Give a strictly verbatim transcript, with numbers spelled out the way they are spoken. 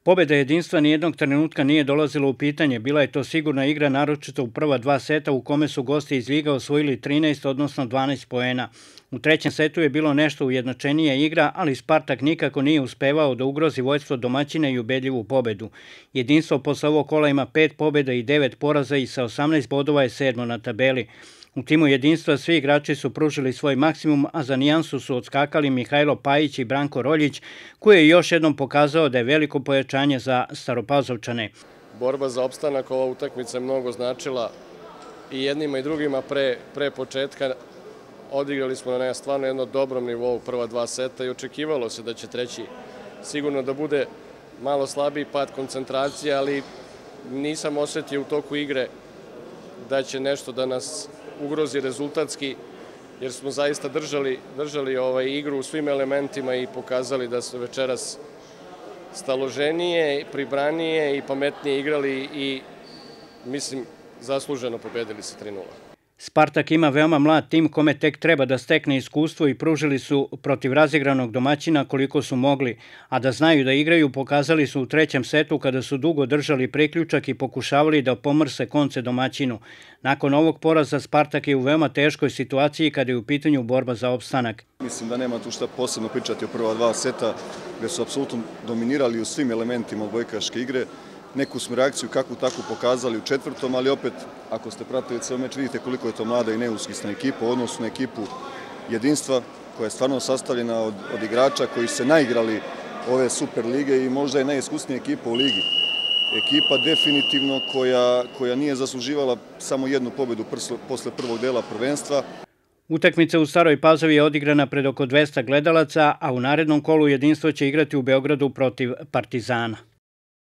Pobeda Jedinstva nijednog trenutka nije dolazila u pitanje. Bila je to sigurna igra, naročito u prva dva seta u kome su gosti iz Ljiga osvojili trinaest, odnosno dvanaest poena. U trećem setu je bilo nešto ujednačenija igra, ali Spartak nikako nije uspevao da ugrozi vođstvo domaćina i ubedljivu pobedu. Jedinstvo posle ovog kola ima pet pobeda i devet poraza i sa osamnaest bodova je sedmo na tabeli. U timu Jedinstva svi igrači su pružili svoj maksimum, a za nijansu su odskakali Mihajlo Pajić i Branko Roljić, koji je još jednom pokazao da je veliko pojačanje za Staropazovčane. Borba za opstanak, ova utakmica je mnogo značila i jednima i drugima pre, pre početka. Odigrali smo na stvarno jednom dobrom nivou prva dva seta i očekivalo se da će treći sigurno da bude malo slabiji pad koncentracije, ali nisam osetio u toku igre da će nešto da nas ugrozi rezultatski, jer smo zaista držali, držali ovaj igru u svim elementima i pokazali da su večeras staloženije, pribranije i pametnije igrali i, mislim, zasluženo pobedili sa tri nula. Spartak ima veoma mlad tim kome tek treba da stekne iskustvo i pružili su protiv razigranog domaćina koliko su mogli, a da znaju da igraju pokazali su u trećem setu kada su dugo držali priključak i pokušavali da pomrse konce domaćinu. Nakon ovog poraza Spartak je u veoma teškoj situaciji kada je u pitanju borba za opstanak. Mislim da nema tu šta posebno pričati o prva dva seta, gde su apsolutno dominirali u svim elementima odbojkaške igre. Neku smo reakciju kakvu takvu pokazali u četvrtom, ali opet, ako ste pratili ceo meč, vidite koliko je to mlada i neuskisna ekipa u odnosu na ekipu Jedinstva, koja je stvarno sastavljena od, od igrača koji se naigrali ove Super lige i možda je najiskusnija ekipa u ligi. Ekipa definitivno koja, koja nije zasluživala samo jednu pobedu posle prvog dela prvenstva. Utakmica u Staroj Pazovi je odigrana pred oko dvesta gledalaca, a u narednom kolu Jedinstvo će igrati u Beogradu protiv Partizana.